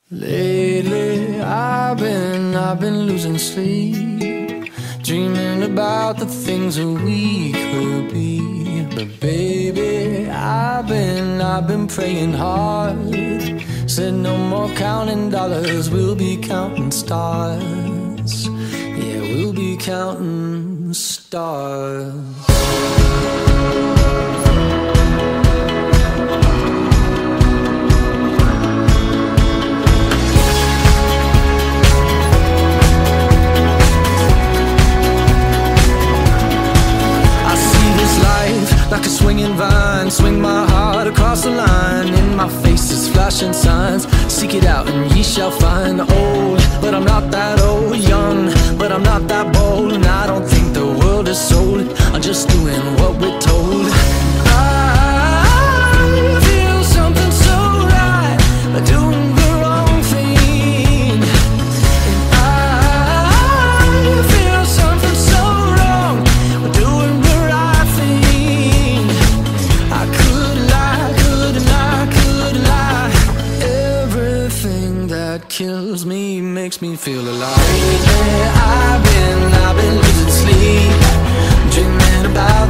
Lately I've been losing sleep, dreaming about the things that we could be. But baby, I've been praying hard. Said no more counting dollars, we'll be counting stars. Yeah, we'll be counting stars. Like a swinging vine, swing my heart across the line. In my face is flashing signs. Seek it out and ye shall find. Old, but I'm not that old. Young, but I'm not that bold. And I don't think the world is sold. I'm just doing what we're told. I feel something so right, but doing the wrong thing. And I feel something so wrong, but doing the right thing. I could lie. Everything that kills me makes me feel alive. Lately I've been losing sleep, dreaming about